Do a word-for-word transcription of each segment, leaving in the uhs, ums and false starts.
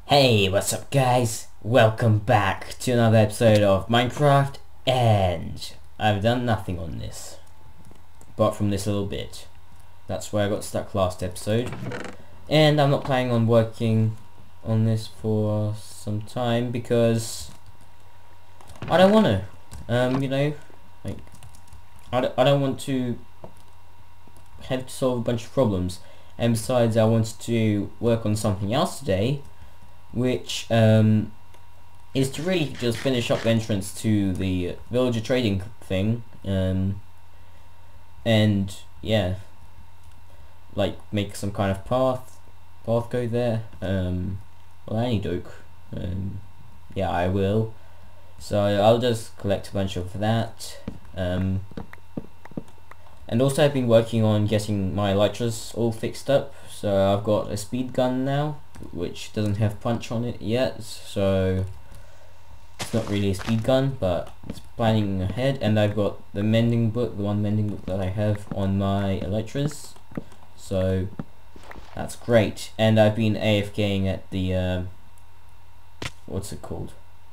Hey, what's up guys? Welcome back to another episode of Minecraft, and I've done nothing on this apart from this little bit. That's where I got stuck last episode, and I'm not planning on working on this for some time because I don't want to. Um, you know, like I don't, I don't want to have to solve a bunch of problems, and besides, I wanted to work on something else today, which um, is to really just finish up the entrance to the villager trading thing, um, and yeah, like make some kind of path, path go there. Um, well, any doke. Um, yeah, I will. So I'll just collect a bunch of that. Um, and also I've been working on getting my elytras all fixed up. So I've got a speed gun now, which doesn't have punch on it yet, so it's not really a speed gun, but it's planning ahead. And I've got the mending book, the one mending book that I have on my elytras, so that's great. And I've been AFKing at the uh, what's it called,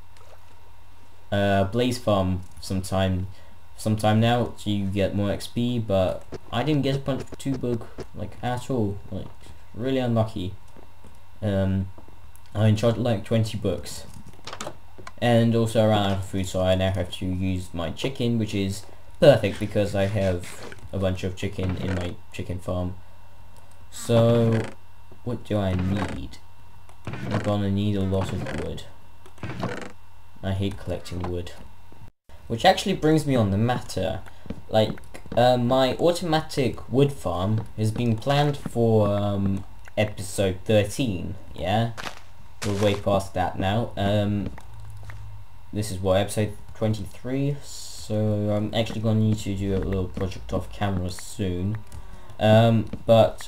uh, Blaze Farm sometime sometime now to get more X P, but I didn't get a punch two book like at all, like really unlucky. Um, I enjoyed like twenty books, and also I ran out of food, so I now have to use my chicken, which is perfect because I have a bunch of chicken in my chicken farm. So what do I need? I'm gonna need a lot of wood. I hate collecting wood. Which actually brings me on the matter, like uh, my automatic wood farm has been planned for um, episode thirteen, yeah? We're way past that now. Um, this is what, episode twenty-three, so I'm actually going to need to do a little project off camera soon. Um, but,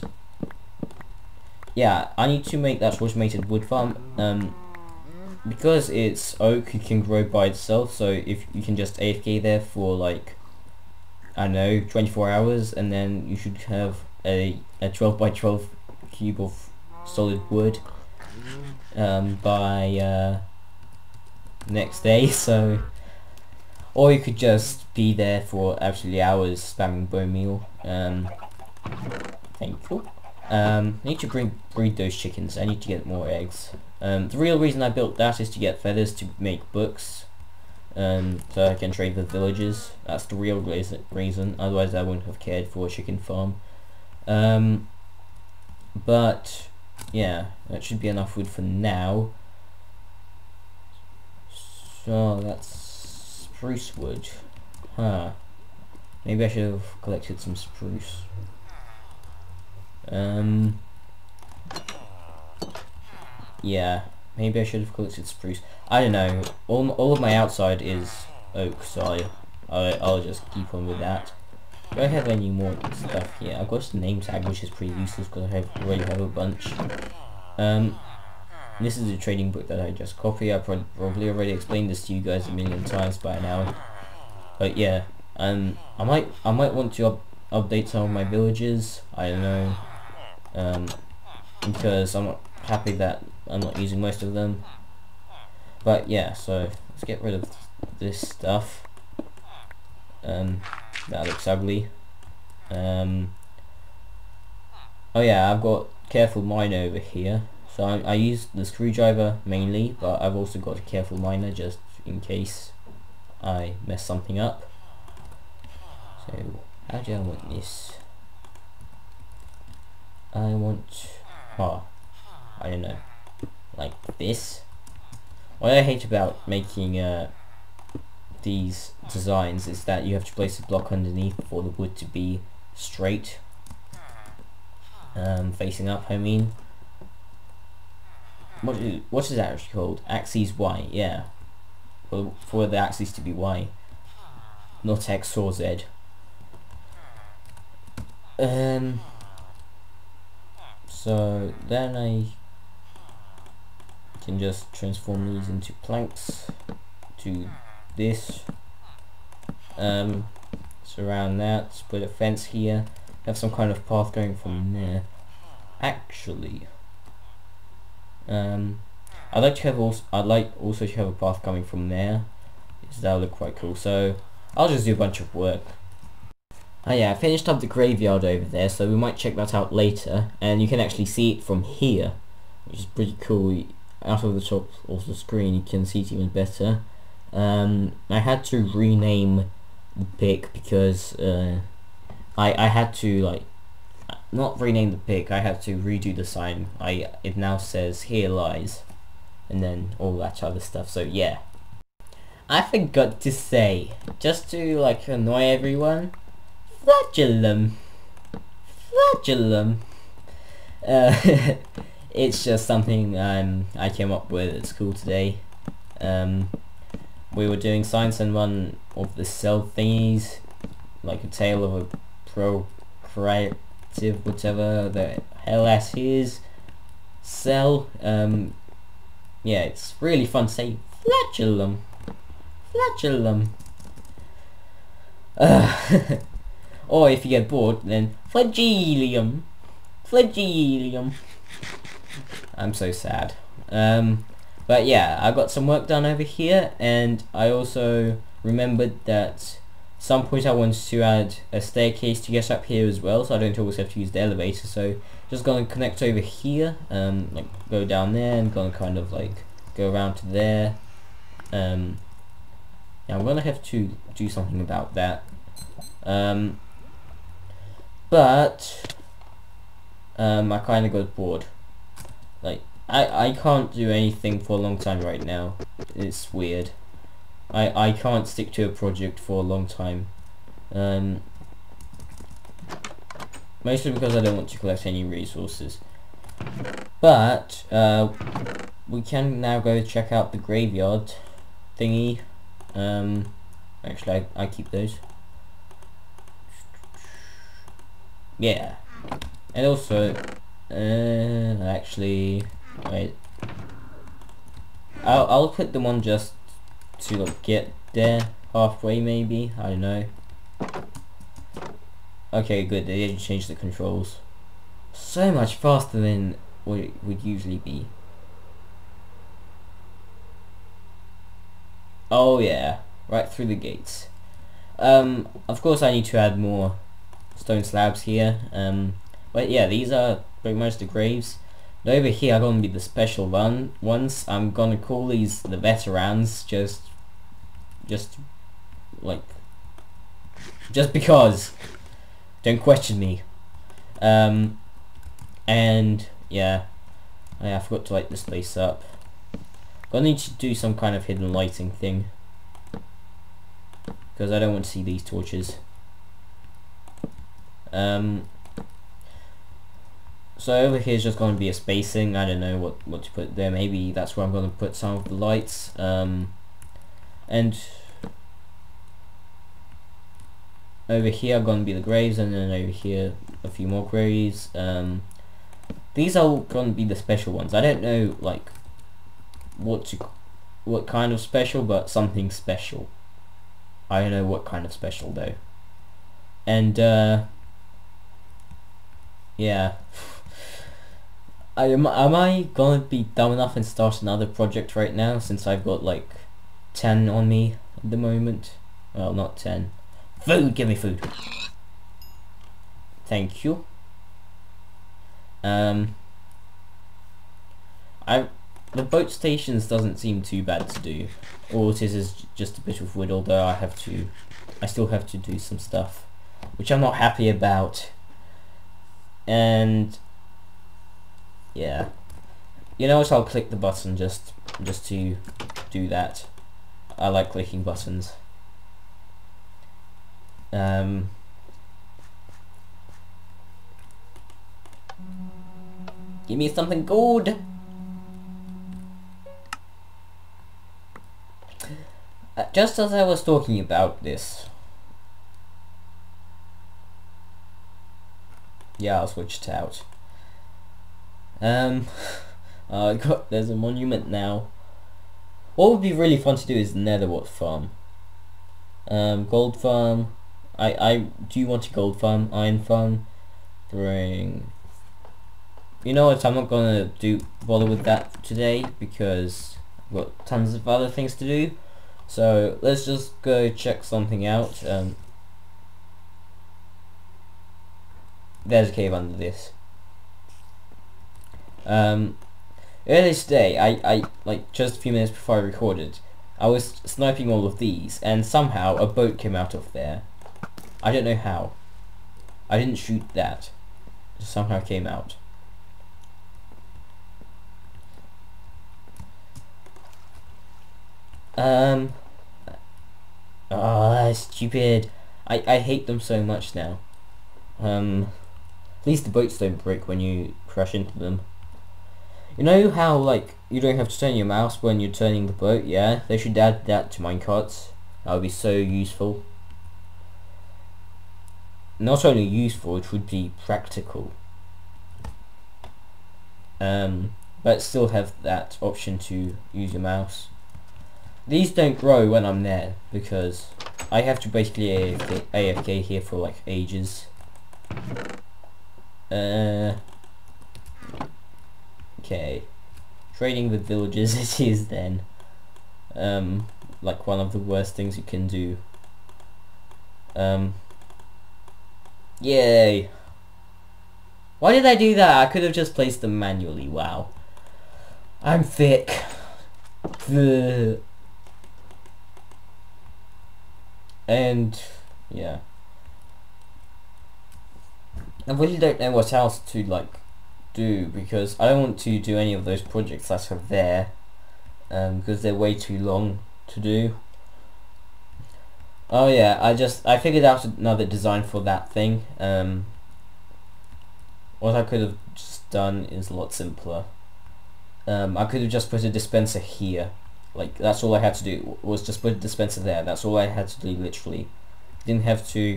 yeah, I need to make that automated wood farm. Um, because it's oak, it can grow by itself, so if you can just A F K there for like, I don't know, twenty-four hours, and then you should have a, a twelve by twelve cube of solid wood um, by uh, next day. So, or you could just be there for absolutely hours spamming bone meal. Um, thankful. Um, I need to bring breed those chickens. I need to get more eggs. Um, the real reason I built that is to get feathers to make books, um, so I can trade with villagers. That's the real reason. Otherwise, I wouldn't have cared for a chicken farm. Um, but yeah, that should be enough wood for now. So that's spruce wood. Huh. Maybe I should have collected some spruce. Um. Yeah, maybe I should have collected spruce. I don't know. All all of my outside is oak, so I, I I'll just keep on with that. Do I have any more stuff here? I've got a name tag, which is pretty useless because I have already have a bunch. Um, this is a trading book that I just copied. I pro probably already explained this to you guys a million times by now. But yeah, um, I might I might want to up update some of my villages. I don't know, um, because I'm not happy that I'm not using most of them. But yeah, so let's get rid of this stuff. Um, that looks ugly. Um, oh yeah, I've got careful miner over here. So I, I use the screwdriver mainly, but I've also got a careful miner just in case I mess something up. So how do I want this? I want, oh, I don't know, like this. What I hate about making uh, these designs is that you have to place a block underneath for the wood to be straight, um, facing up, I mean. What is, what is that actually called? Axis Y, yeah. For, for the axis to be Y, not X or Z. Um. So then I can just transform these into planks to this. Um, surround that, put a fence here, have some kind of path going from there. Actually, um, I'd like to have also I'd like also to have a path coming from there. That would look quite cool. So I'll just do a bunch of work. Oh yeah, I finished up the graveyard over there, so we might check that out later. And you can actually see it from here, which is pretty cool. Out of the top of the screen, you can see it even better. Um, I had to rename the pic because uh, I I had to like not rename the pic. I had to redo the sign. I it now says "Here lies," and then all that other stuff. So yeah, I forgot to say, just to like annoy everyone, flagellum, flagellum. Uh, it's just something um I came up with at school today. Um, we were doing science and one of the cell thingies, like a tale of a procreative whatever the hell that is cell. Um, yeah, it's really fun to say flagellum, flagellum. Uh, or if you get bored, then flagellum, flagellum. I'm so sad. Um, but yeah, I got some work done over here, and I also remembered that some point I wanted to add a staircase to get up here as well, so I don't always have to use the elevator. So just gonna connect over here, um, like go down there, and gonna kind of like go around to there. Um, yeah, I'm gonna have to do something about that. Um, but um, I kind of got bored. Like, I, I can't do anything for a long time right now. It's weird. I, I can't stick to a project for a long time. Um, mostly because I don't want to collect any resources. But, uh, we can now go check out the graveyard thingy. Um, actually, I, I keep those. Yeah. And also, uh, actually, wait. I'll I'll put them on just to like get there halfway, maybe. I don't know. Okay, good. They didn't change the controls. So much faster than what it would usually be. Oh yeah, right through the gates. Um, of course I need to add more stone slabs here. Um. But yeah, these are pretty much the graves. And over here are going to be the special one ones. I'm gonna call these the veterans, just, just like, just because. Don't question me. Um, and yeah, I forgot to light this place up. Gonna need to do some kind of hidden lighting thing because I don't want to see these torches. Um. So over here is just going to be a spacing. I don't know what, what to put there. Maybe that's where I'm going to put some of the lights. Um, and over here are going to be the graves, and then over here a few more graves. Um, these are going to be the special ones. I don't know like what to, what kind of special, but something special. I don't know what kind of special though. And uh, yeah. I, am, am I gonna be dumb enough and start another project right now, since I've got like ten on me at the moment? Well, not ten. Food! Give me food! Thank you. Um, I the boat stations doesn't seem too bad to do. All it is is just a bit of wood, although I have to, I still have to do some stuff, which I'm not happy about. And yeah, you know what? I'll click the button just just to do that. I like clicking buttons. Um, give me something good. Uh, just as I was talking about this. Yeah, I'll switch it out. Um, uh, I got, there's a monument now. What would be really fun to do is Netherwort farm. Um, gold farm. I, I do want a gold farm, iron farm. Bring you know what, I'm not gonna do bother with that today because I've got tons of other things to do. So let's just go check something out. Um, there's a cave under this. Um, earlier today, I, I, like just a few minutes before I recorded, I was sniping all of these, and somehow a boat came out of there. I don't know how. I didn't shoot that. It just somehow came out. Um. Oh, stupid. I, I hate them so much now. Um. At least the boats don't break when you crash into them. You know how, like, you don't have to turn your mouse when you're turning the boat? Yeah, they should add that to minecarts. That would be so useful. Not only useful, it would be practical. Um, but still have that option to use your mouse. These don't grow when I'm there, because I have to basically A F K, A F K here for like ages. Uh... Okay, trading with villagers it is then. Um, like one of the worst things you can do. Um, yay! Why did I do that? I could have just placed them manually. Wow, I'm thick. The and yeah, I really don't know what else to like do, because I don't want to do any of those projects that are there, um, because they're way too long to do. Oh yeah, I just I figured out another design for that thing. Um, what I could have just done is a lot simpler. Um, I could have just put a dispenser here. Like, that's all I had to do, was just put a dispenser there. That's all I had to do, literally. Didn't have to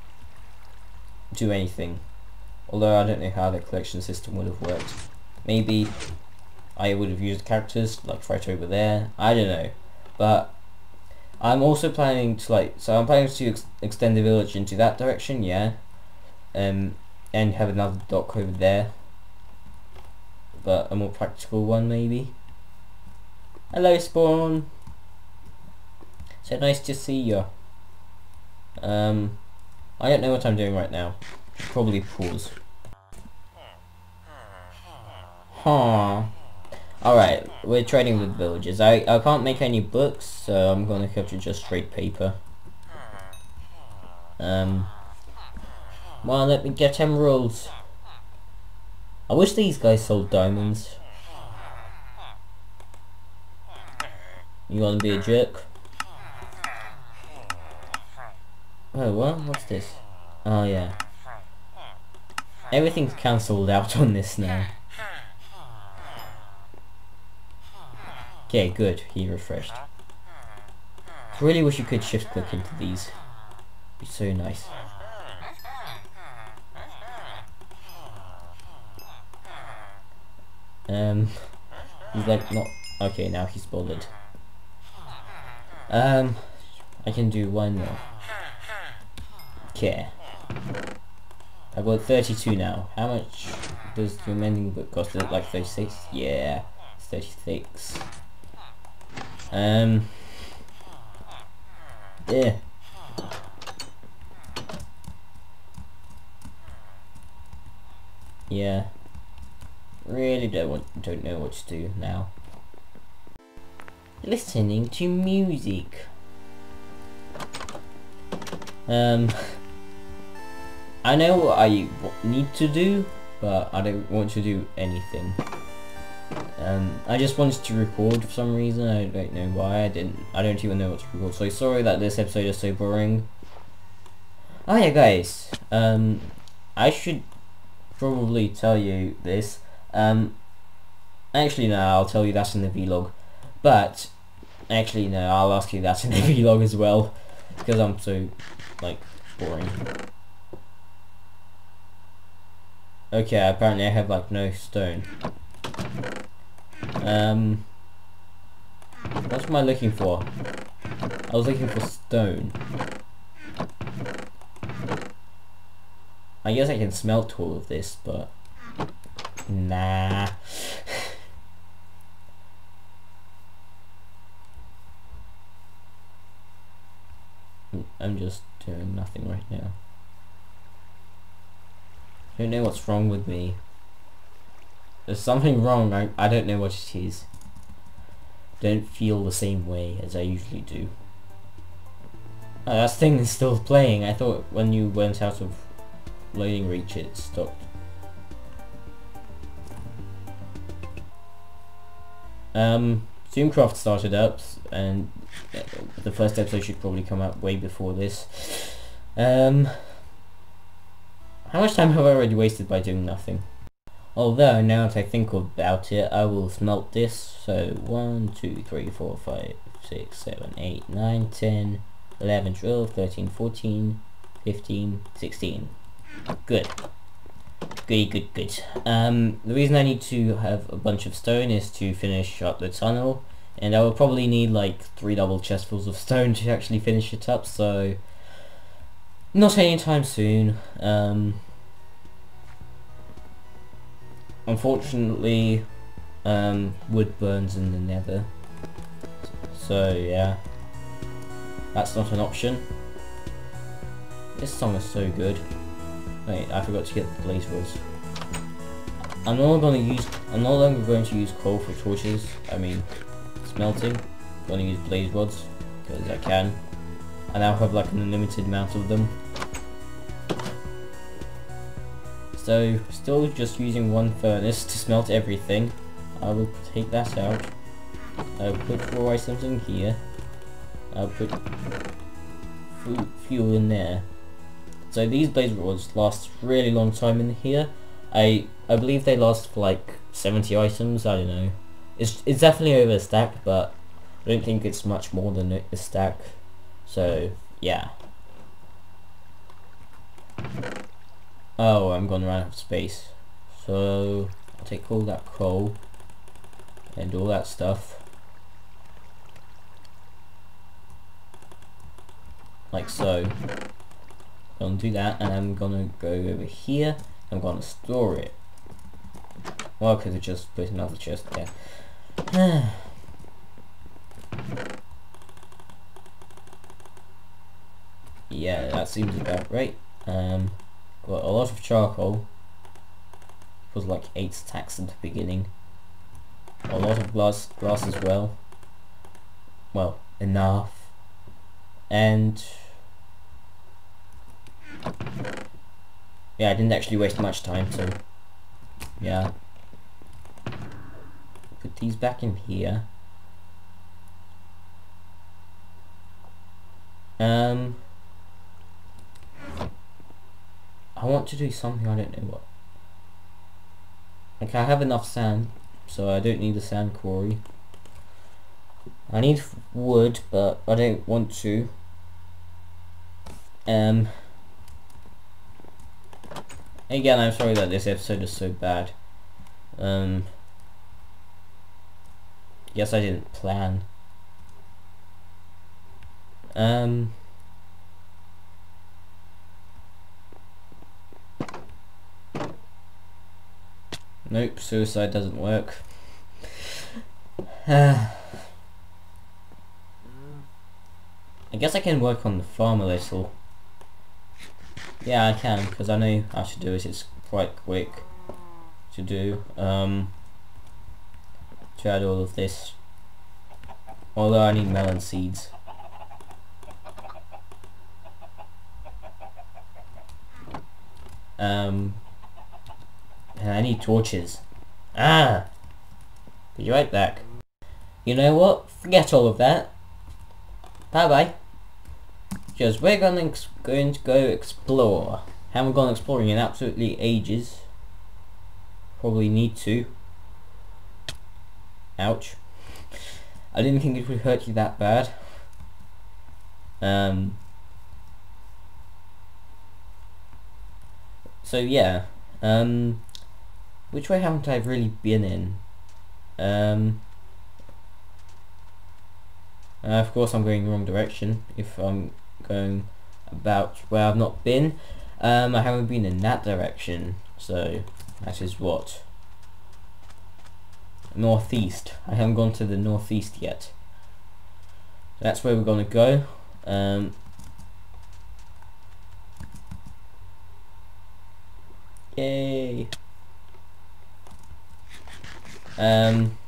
do anything. Although I don't know how the collection system would have worked. Maybe I would have used characters like right over there. I don't know. But I'm also planning to like, so I'm planning to ex extend the village into that direction, yeah. Um, and have another dock over there. But a more practical one maybe. Hello Spawn. So nice to see you. Um, I don't know what I'm doing right now. Probably pause. Huh. Alright, we're trading with villagers. I, I can't make any books, so I'm gonna have to just trade paper. Um, well, let me get emeralds. I wish these guys sold diamonds. You wanna be a jerk? Oh, what? What's this? Oh, yeah. Everything's cancelled out on this now. Okay, good. He refreshed. I really wish you could shift click into these. It'd be so nice. Um, he's like not okay. Now he's bothered. Um, I can do one more. Okay. I've got thirty-two now. How much does the mending book cost? Is it like thirty-six? Yeah, it's thirty-six. Um. Yeah. Yeah. Really don't want, don't know what to do now. Listening to music. Um. I know what I need to do, but I don't want to do anything. Um, I just wanted to record for some reason. I don't know why. I didn't. I don't even know what to record. So sorry that this episode is so boring. Oh yeah, guys. Um, I should probably tell you this. Um, actually no, I'll tell you that in the vlog. But actually no, I'll ask you that in the vlog as well, because I'm so like boring. Okay, apparently I have like no stone. Um, what am I looking for? I was looking for stone. I guess I can smelt all of this, but Nah. I'm just doing nothing right now. I don't know what's wrong with me. There's something wrong, I, I don't know what it is. Don't feel the same way as I usually do. Oh, that thing is still playing. I thought when you went out of loading reach it stopped. Um, Zoomcraft started up, and the first episode should probably come out way before this. Um, how much time have I already wasted by doing nothing? Although, now that I think about it, I will smelt this. So, one, two, three, four, five, six, seven, eight, nine, ten, eleven, twelve, thirteen, fourteen, fifteen, sixteen. Good. Goody, good, good. Um, the reason I need to have a bunch of stone is to finish up the tunnel. And I will probably need like three double chestfuls of stone to actually finish it up, so... Not anytime soon. Um... Unfortunately, um, wood burns in the nether, so yeah, that's not an option. This song is so good. Wait, I forgot to get the blaze rods. I'm not going to use. I'm no longer going to use coal for torches. I mean, smelting. I'm going to use blaze rods because I can. I now have like an unlimited amount of them. So, still just using one furnace to smelt everything. I will take that out. I'll put four items in here. I'll put fu fuel in there. So these blaze rods last a really long time in here. I I believe they last for like seventy items. I don't know. It's it's definitely over a stack, but I don't think it's much more than a stack. So yeah. Oh, I'm gonna run out of space. So I'll take all that coal and all that stuff. Like so. I'm gonna do that, and I'm gonna go over here. I'm gonna store it. Well, I could have just put another chest there. Yeah, that seems about right. Um, got a lot of charcoal. It was like eight stacks at the beginning. A lot of glass, glass as well. Well, enough. And yeah, I didn't actually waste much time, so yeah. Put these back in here. Um, I want to do something, I don't know what. Okay, I have enough sand, so I don't need a sand quarry. I need wood, but I don't want to. Um. Again, I'm sorry that this episode is so bad. Um. Yes, I didn't plan. Um. Nope, suicide doesn't work. Uh, I guess I can work on the farm a little. Yeah, I can, because I know how to do it. It's quite quick to do. Um, to add all of this. Although I need melon seeds. Um, and I need torches. Ah! Be right back. You know what? Forget all of that. Bye bye. Because we're gonna going to go explore. Haven't gone exploring in absolutely ages. Probably need to. Ouch. I didn't think it would hurt you that bad. Um. So yeah. Um. Which way haven't I really been in? Um. Uh, of course, I'm going the wrong direction. If I'm going about where I've not been, um, I haven't been in that direction. So that is what northeast. I haven't gone to the northeast yet. That's where we're gonna go. Um, yay! Um,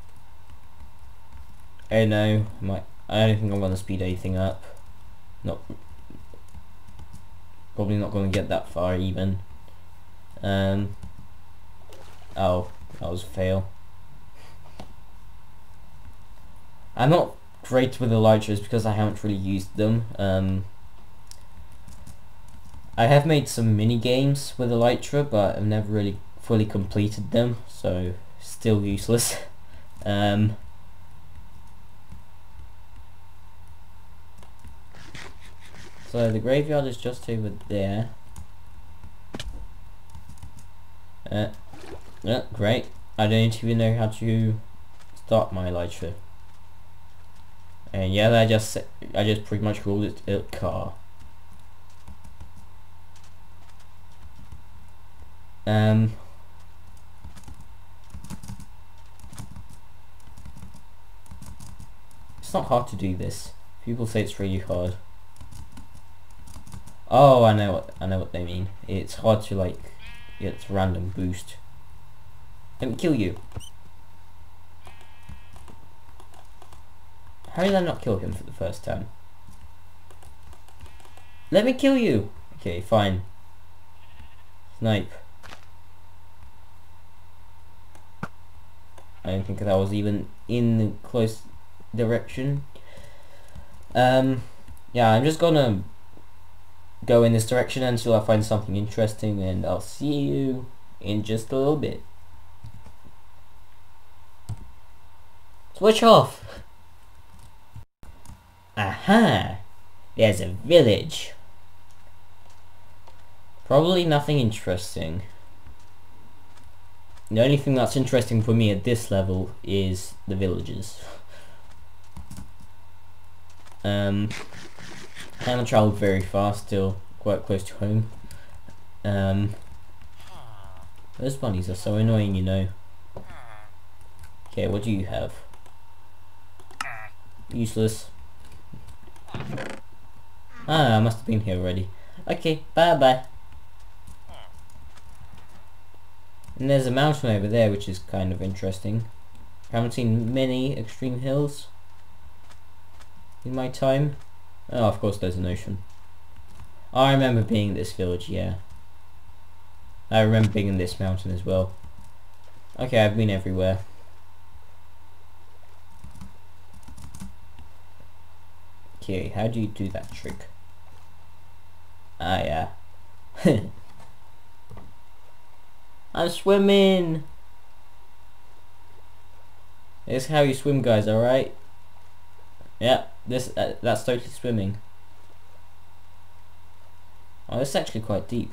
oh no, my I don't think I'm gonna speed anything up. Not probably not gonna get that far even. Um, oh, that was a fail. I'm not great with elytras because I haven't really used them. Um, I have made some mini games with elytra, but I've never really fully completed them, so still useless. um, so the graveyard is just over there. Uh, yeah, great. I don't even know how to start my elytra. And yeah, I just I just pretty much called it a car. Um. It's not hard to do this. People say it's really hard. Oh, I know what I know what they mean. It's hard to like get random boost. Let me kill you. How did I not kill him for the first time? Let me kill you! Okay, fine. Snipe. I don't think that was even in the close direction. Um, yeah, I'm just gonna go in this direction until I find something interesting, and I'll see you in just a little bit. Switch off! Aha! There's a village. Probably nothing interesting. The only thing that's interesting for me at this level is the villages. Um, I haven't travelled very far, still quite close to home. Um, those bunnies are so annoying, you know. Okay, what do you have? Useless. Ah, I must have been here already. Okay, bye bye. And there's a mountain over there which is kind of interesting. I haven't seen many extreme hills in my time. Oh, of course there's an ocean. Oh, I remember being in this village, yeah. I remember being in this mountain as well. Okay, I've been everywhere. Okay, how do you do that trick? Ah, yeah. I'm swimming! This is how you swim, guys, alright? Yeah, this uh, that's totally swimming. Oh, it's actually quite deep.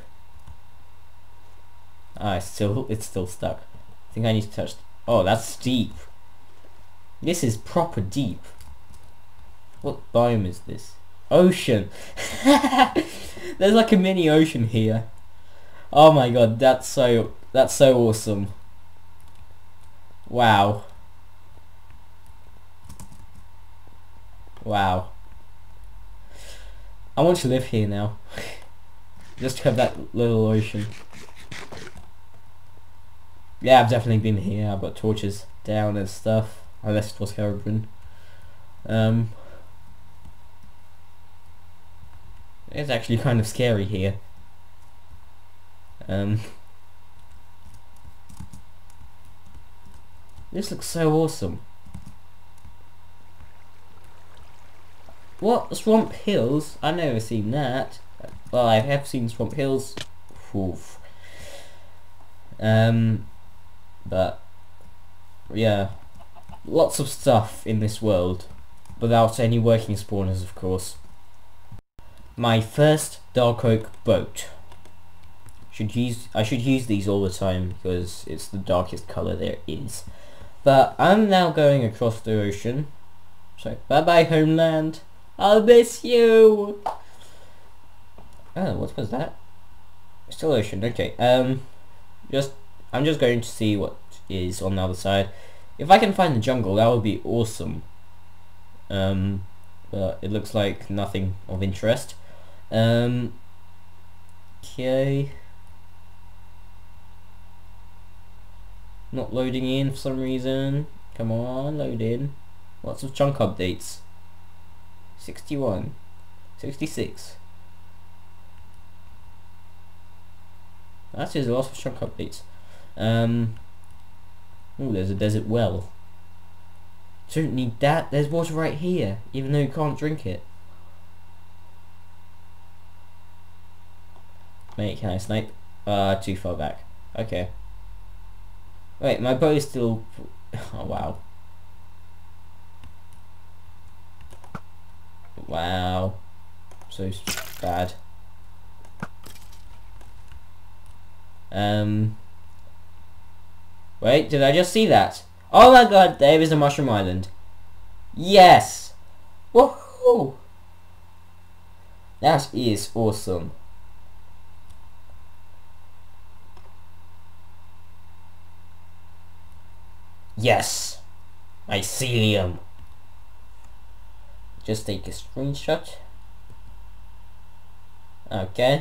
Ah, it's still, it's still stuck. I think I need to touch... Oh, that's deep. This is proper deep. What biome is this? Ocean! There's like a mini ocean here. Oh my god, that's so that's so awesome. Wow. Wow. I want to live here now. Just to have that little ocean. Yeah, I've definitely been here. I've got torches down and stuff. Unless it was Herobrine. Um It's actually kind of scary here. Um, this looks so awesome. What? Swamp Hills? I've never seen that. Well, I have seen Swamp Hills. Oof. Um, but yeah, lots of stuff in this world without any working spawners, of course. My first dark oak boat. Should use I should use these all the time because it's the darkest colour there is. But I'm now going across the ocean. So bye bye homeland. I'll miss you. Oh, what was that? Still ocean. Okay. Um, just I'm just going to see what is on the other side. If I can find the jungle, that would be awesome. Um, but it looks like nothing of interest. Um, okay. Not loading in for some reason. Come on, load in. Lots of chunk updates. sixty-one. sixty-six. That is a lot of chunk updates. Um, oh, there's a desert well. Don't need that. There's water right here, even though you can't drink it. Mate, can I snipe? Uh, too far back. Okay. Wait, my bow is still... Oh, wow. Wow. So bad. Um... Wait, did I just see that? Oh my god, there is a mushroom island. Yes! Woohoo! That is awesome. Yes! Mycelium. Just take a screenshot. Okay.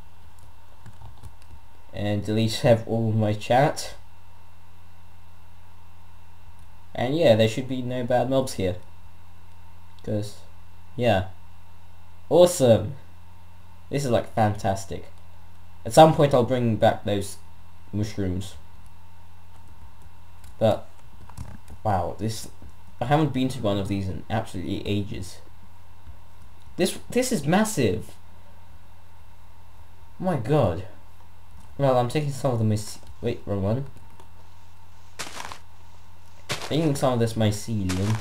And delete all of my chat. And yeah, there should be no bad mobs here. Because, yeah. Awesome! This is like fantastic. At some point I'll bring back those mushrooms. But, wow, this... I haven't been to one of these in absolutely ages. This this is massive! Oh my god. Well, I'm taking some of the myc... Wait, wrong one. Taking some of this mycelium.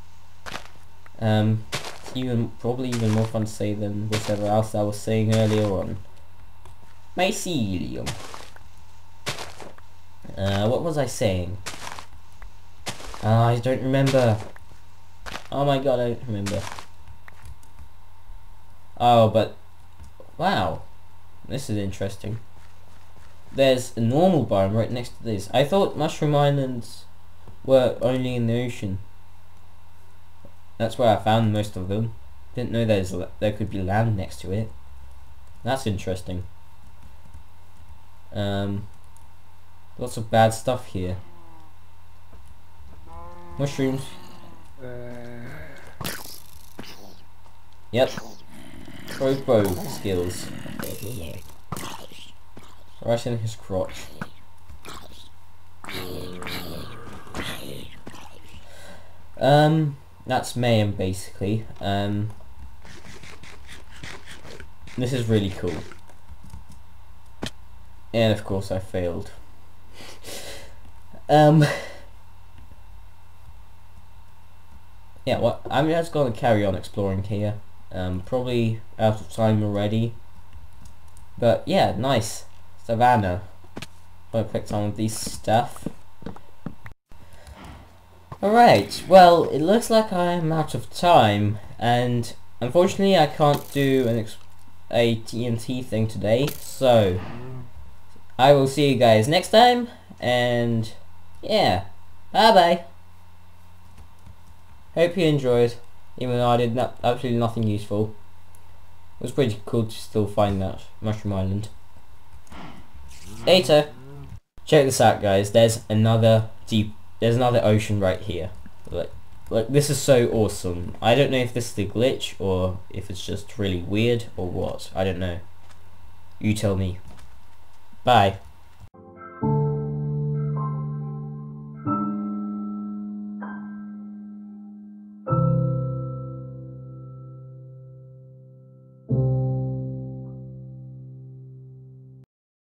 Um, it's even probably even more fun to say than whatever else I was saying earlier on. Mycelium. Uh, what was I saying? Uh, I don't remember. Oh my god, I don't remember. Oh, but wow, this is interesting. There's a normal biome right next to this. I thought mushroom islands were only in the ocean. That's where I found most of them. Didn't know there's there could be land next to it. That's interesting. Um, lots of bad stuff here. Mushrooms. Yep. Crossbow skills. Right in his crotch. Um, that's mayhem basically. Um, this is really cool. And of course I failed. um, yeah, well, I'm just gonna carry on exploring here. Um, probably out of time already. But yeah, nice. Savannah. I'll click some of these stuff. Alright, well, it looks like I'm out of time, and unfortunately I can't do an ex a T N T thing today, so I will see you guys next time, and yeah, bye bye. Hope you enjoyed, even though I did not, absolutely nothing useful. It was pretty cool to still find that mushroom island. Later. Check this out, guys. There's another deep. There's another ocean right here. Like, like this is so awesome. I don't know if this is a glitch or if it's just really weird or what. I don't know. You tell me. Bye.